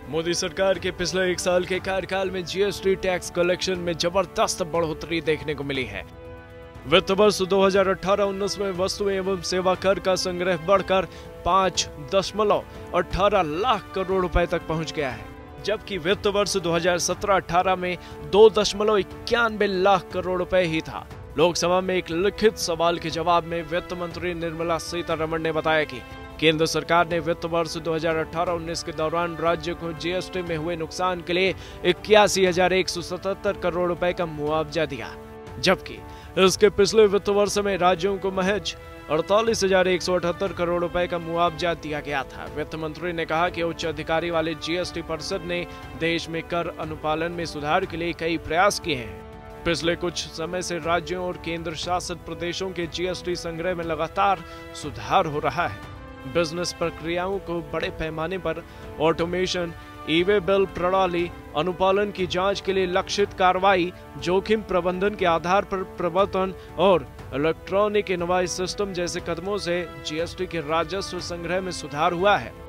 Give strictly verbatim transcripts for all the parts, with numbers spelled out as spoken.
मोदी सरकार के पिछले एक साल के कार्यकाल में जीएसटी टैक्स कलेक्शन में जबरदस्त बढ़ोतरी देखने को मिली है। वित्त वर्ष दो हज़ार अठारह उन्नीस में वस्तु एवं सेवा कर का संग्रह बढ़कर पाँच दशमलव अठारह लाख करोड़ रुपए तक पहुंच गया है, जबकि वित्त वर्ष दो हज़ार सत्रह अठारह में दो दशमलव इक्यानवे लाख करोड़ रुपए ही था। लोकसभा में एक लिखित सवाल के जवाब में वित्त मंत्री निर्मला सीतारमण ने बताया कि केंद्र सरकार ने वित्त वर्ष दो हज़ार अठारह उन्नीस के दौरान राज्य को जीएसटी में हुए नुकसान के लिए इक्यासी हजार एक सौ सतहत्तर करोड़ रुपए का मुआवजा दिया, जबकि इसके पिछले वित्त वर्ष में राज्यों को महज अड़तालीस हजार एक सौ अठहत्तर करोड़ रुपए का मुआवजा दिया गया था। वित्त मंत्री ने कहा कि उच्च अधिकारी वाले जीएसटी परिषद ने देश में कर अनुपालन में सुधार के लिए कई प्रयास किए हैं। पिछले कुछ समय से राज्यों और केंद्र शासित प्रदेशों के जीएसटी संग्रह में लगातार सुधार हो रहा है। बिजनेस प्रक्रियाओं को बड़े पैमाने पर ऑटोमेशन, ई वे बिल प्रणाली, अनुपालन की जांच के लिए लक्षित कार्रवाई, जोखिम प्रबंधन के आधार पर प्रवर्तन और इलेक्ट्रॉनिक इनवॉइस सिस्टम जैसे कदमों से जीएसटी के राजस्व संग्रह में सुधार हुआ है।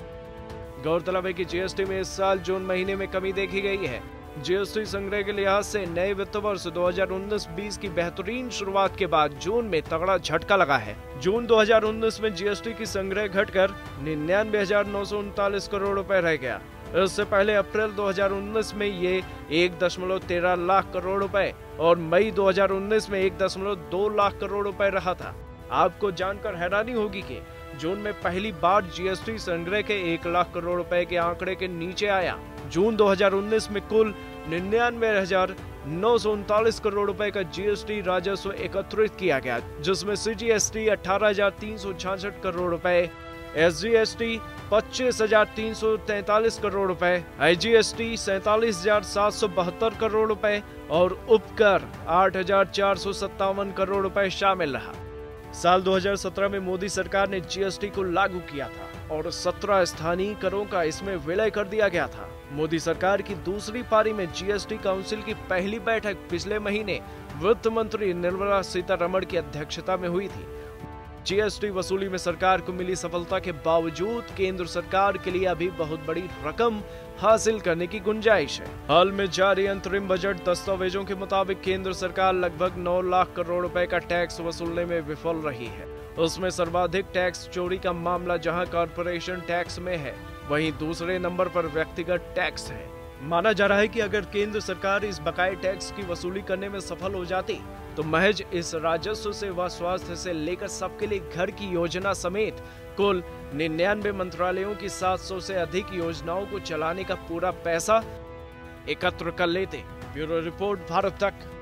गौरतलब है कि जीएसटी में इस साल जून महीने में कमी देखी गई है। जीएसटी संग्रह के लिहाज से नए वित्त वर्ष दो हज़ार उन्नीस बीस की बेहतरीन शुरुआत के बाद जून में तगड़ा झटका लगा है। जून दो हज़ार उन्नीस में जीएसटी की संग्रह घटकर निन्यानवे हजार नौ सौ उनतालीस करोड़ रुपए रह गया। इससे पहले अप्रैल दो हज़ार उन्नीस में ये एक दशमलव तेरह लाख करोड़ रुपए और मई दो हज़ार उन्नीस में एक दशमलव दो लाख करोड़ रुपए रहा था। आपको जानकर हैरानी होगी कि जून में पहली बार जीएसटी संग्रह के एक लाख करोड़ रुपए के आंकड़े के नीचे आया। जून दो हज़ार उन्नीस में कुल निन्यानवे हजार नौ सौ उनतालीस करोड़ रुपए का जीएसटी राजस्व एकत्रित किया गया, जिसमें सीजीएसटी अठारह हजार तीन सौ छियासठ करोड़ रुपए, एसजीएसटी पच्चीस हजार तीन सौ तैंतालीस करोड़ रुपए, आईजीएसटी सैतालीस हजार सात सौ बहत्तर करोड़ रुपए और उपकर आठ हजार चार सौ सत्तावन करोड़ रुपए शामिल रहा। साल दो हज़ार सत्रह में मोदी सरकार ने जीएसटी को लागू किया था और सत्रह स्थानीय करों का इसमें विलय कर दिया गया था। मोदी सरकार की दूसरी पारी में जीएसटी काउंसिल की पहली बैठक पिछले महीने वित्त मंत्री निर्मला सीतारमण की अध्यक्षता में हुई थी। जीएसटी वसूली में सरकार को मिली सफलता के बावजूद केंद्र सरकार के लिए अभी बहुत बड़ी रकम हासिल करने की गुंजाइश है। हाल में जारी अंतरिम बजट दस्तावेजों के मुताबिक केंद्र सरकार लगभग नौ लाख करोड़ रुपए का टैक्स वसूलने में विफल रही है। उसमें सर्वाधिक टैक्स चोरी का मामला जहां कॉर्पोरेशन टैक्स में है, वहीं दूसरे नंबर पर व्यक्तिगत टैक्स है। माना जा रहा है कि अगर केंद्र सरकार इस बकाये टैक्स की वसूली करने में सफल हो जाती तो महज इस राजस्व से व स्वास्थ्य से लेकर सबके लिए घर की योजना समेत कुल निन्यानवे मंत्रालयों की सात सौ से अधिक योजनाओं को चलाने का पूरा पैसा एकत्र कर लेते। ब्यूरो रिपोर्ट, भारत तक।